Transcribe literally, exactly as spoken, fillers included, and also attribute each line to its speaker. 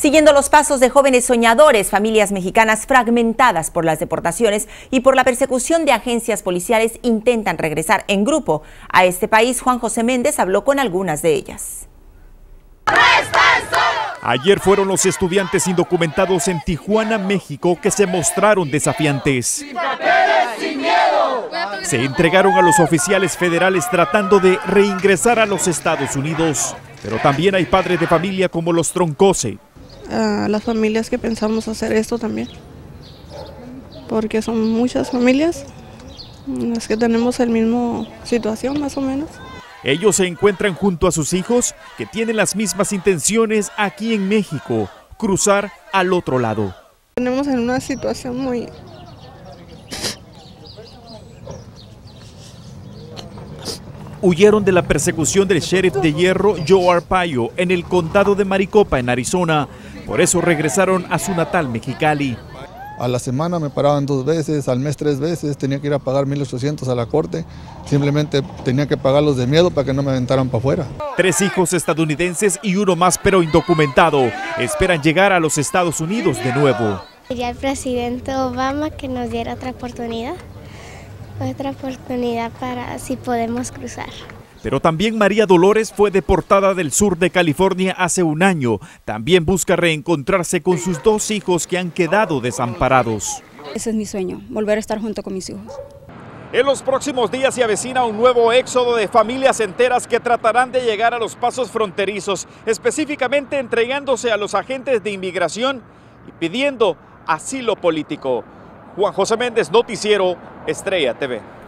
Speaker 1: Siguiendo los pasos de jóvenes soñadores, familias mexicanas fragmentadas por las deportaciones y por la persecución de agencias policiales intentan regresar en grupo a este país. Juan José Méndez habló con algunas de ellas.
Speaker 2: Ayer fueron los estudiantes indocumentados en Tijuana, México, que se mostraron desafiantes. Se entregaron a los oficiales federales tratando de reingresar a los Estados Unidos. Pero también hay padres de familia como los Troncose.
Speaker 3: A las familias que pensamos hacer esto también, porque son muchas familias las que tenemos la misma situación más o menos.
Speaker 2: Ellos se encuentran junto a sus hijos que tienen las mismas intenciones aquí en México, cruzar al otro lado.
Speaker 3: Tenemos en una situación muy
Speaker 2: Huyeron de la persecución del sheriff de Hierro, Joe Arpaio, en el condado de Maricopa, en Arizona. Por eso regresaron a su natal Mexicali.
Speaker 4: A la semana me paraban dos veces, al mes tres veces, tenía que ir a pagar mil ochocientos a la corte. Simplemente tenía que pagarlos de miedo para que no me aventaran para afuera.
Speaker 2: Tres hijos estadounidenses y uno más pero indocumentado esperan llegar a los Estados Unidos de nuevo.
Speaker 5: Quería al presidente Obama que nos diera otra oportunidad, otra oportunidad para si podemos cruzar.
Speaker 2: Pero también María Dolores fue deportada del sur de California hace un año. También busca reencontrarse con sus dos hijos que han quedado desamparados.
Speaker 6: Ese es mi sueño, volver a estar junto con mis hijos.
Speaker 2: En los próximos días se avecina un nuevo éxodo de familias enteras que tratarán de llegar a los pasos fronterizos, específicamente entregándose a los agentes de inmigración y pidiendo asilo político. Juan José Méndez, Noticiero Estrella T V.